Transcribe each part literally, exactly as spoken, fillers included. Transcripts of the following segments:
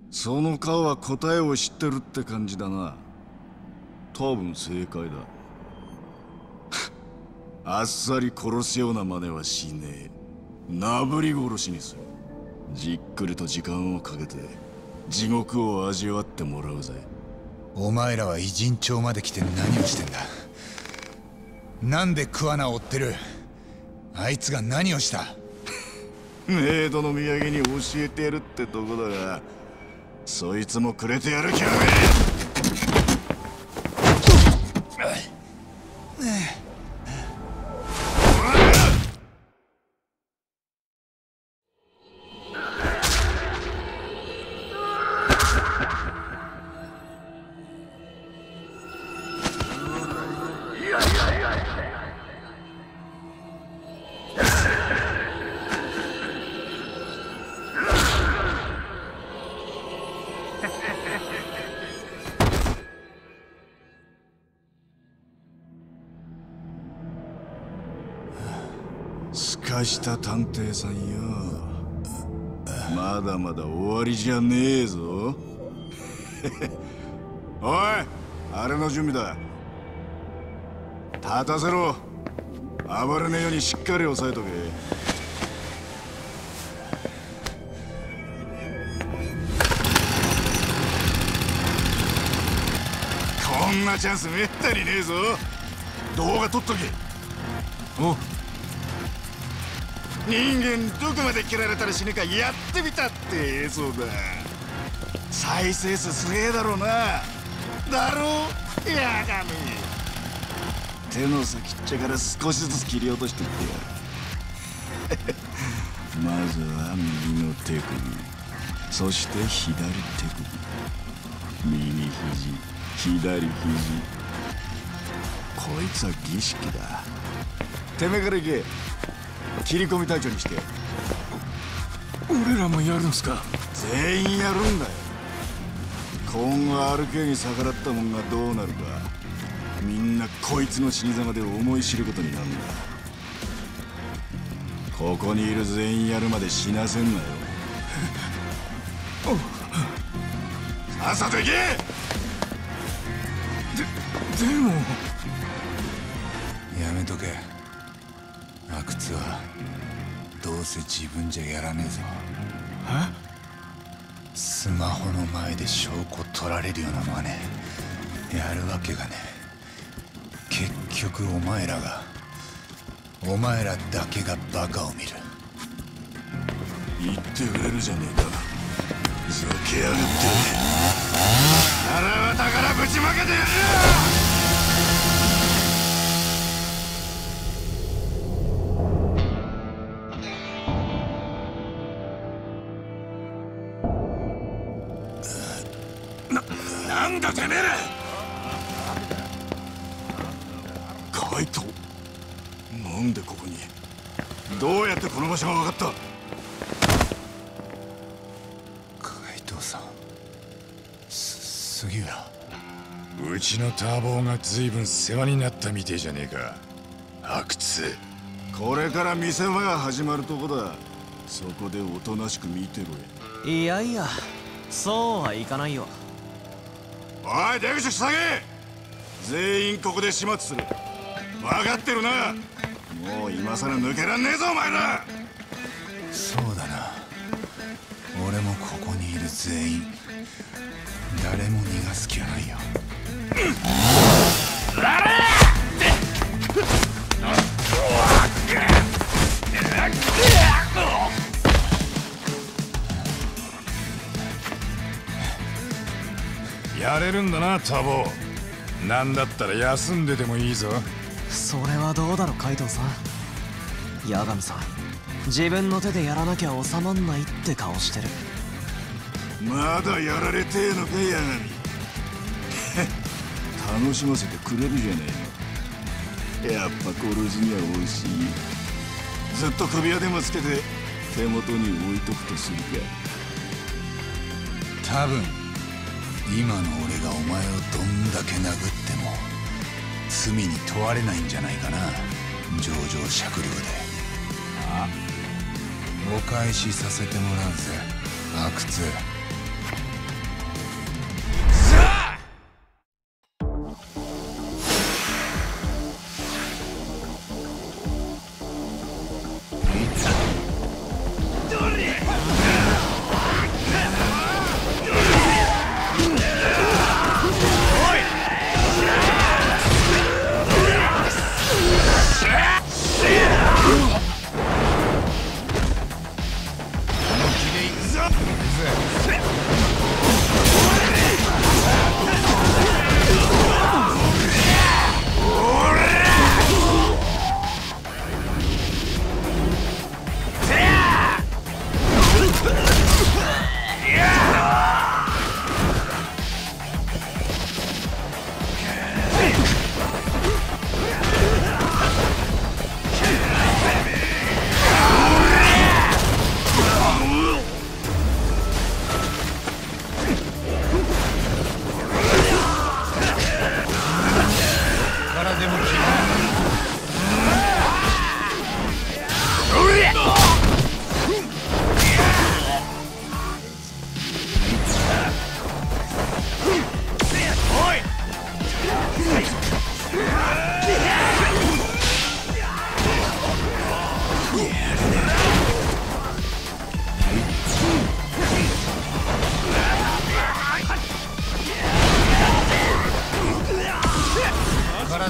その顔は答えを知ってるって感じだな。多分正解だ。あっさり殺すような真似はしねえ。なぶり殺しにする。じっくりと時間をかけて地獄を味わってもらうぜ。 お前らは偉人町まで来て何をしてんだ。なんで桑名を追ってる。あいつが何をした。 メイドの土産に教えてやるってとこだが、そいつもくれてやる気はねえ。すかした探偵さんよ、まだまだ終わりじゃねえぞ。おい、あれの準備だ。立たせろ。暴れねえようにしっかり押さえとけ。こんなチャンスめったにねえぞ。動画撮っとけ。お人間どこまで切られたら死ぬかやってみたって映像だ。再生数すげえだろうな。だろうやがみ。手の先っちゃから少しずつ切り落としていってやる。まずは右の手首、そして左手首、右肘、左肘。こいつは儀式だ。てめえから行け。切り込み隊長にして。俺らもやるんすか。全員やるんだよ。今後 アールケー に逆らったもんがどうなるか、みんなこいつの死に様で思い知ることになるんだ。ここにいる全員やるまで死なせんなよ。さっさと行け。で、でもやめとけ。阿久津はどうせ自分じゃやらねえぞ。 え？ スマホの前で証拠取られるような真似やるわけがねえ。結局お前らがお前らだけがバカを見る。 言ってくれるじゃねえか。ふざけやがって。腹渡からぶちまけてやる。なんだてめえら。カイト、なんでここに。どうやってこの場所が分かった。 カイトさん、す杉浦。 うちのターボーが随分世話になったみてえじゃねえか、阿久津。 これから見せ場が始まるとこだ。そこでおとなしく見てろや。 いやいや、そうはいかないよ。 おい、出口塞げ。全員ここで始末する。分かってるな。もう今さら抜けらんねえぞお前ら。 そうだな。俺もここにいる全員誰も逃がす気はないよ。 やれるんだなタボ。なんだったら休んでてもいいぞ。 それはどうだろカイトさん。八神さん、自分の手でやらなきゃ収まんないって顔してる。 まだやられてえのか八神。楽しませてくれるじゃねえの。やっぱ殺すには惜しい。ずっと首輪でもつけて手元に置いとくとするか。 多分今の俺がお前をどんだけ殴っても罪に問われないんじゃないかな。情状酌量で。あ、お返しさせてもらうぜ阿久津。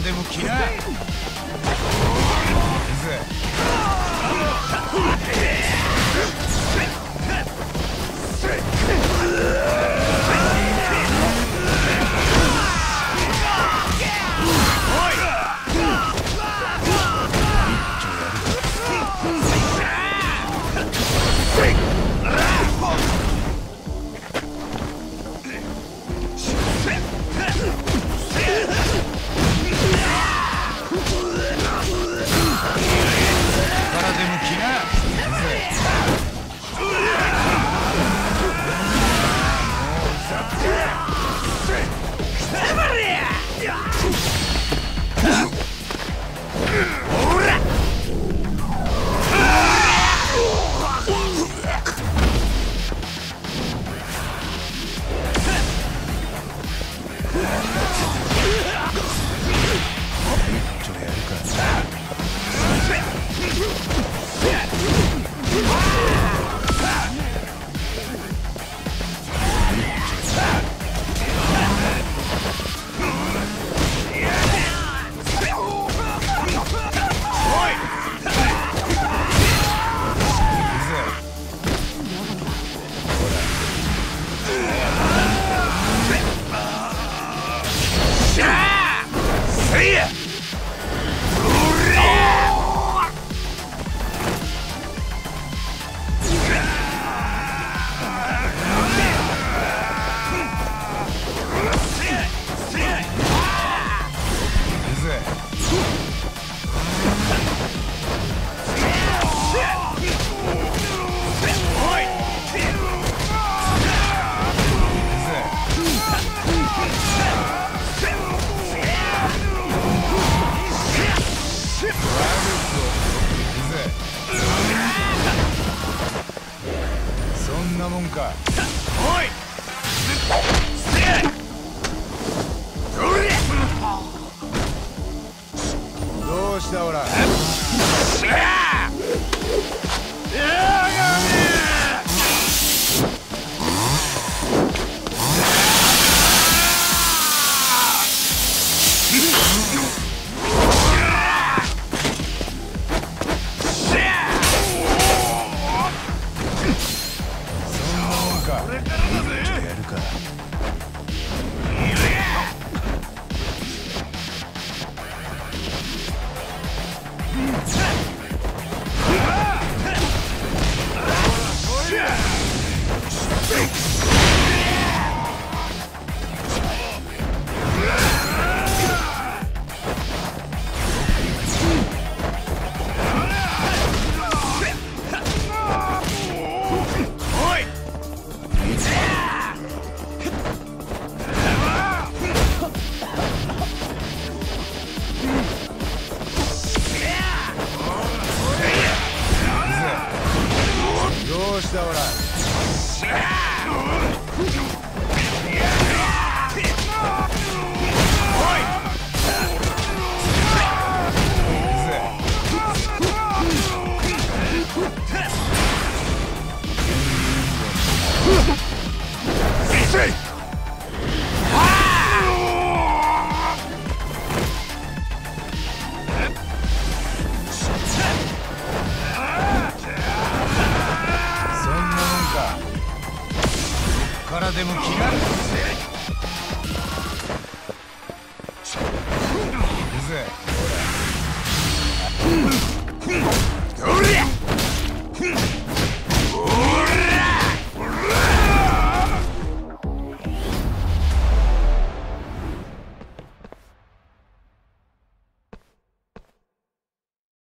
でも来な。うぜもんか。おいどうしたオラ。どうしたオラ。からでも気が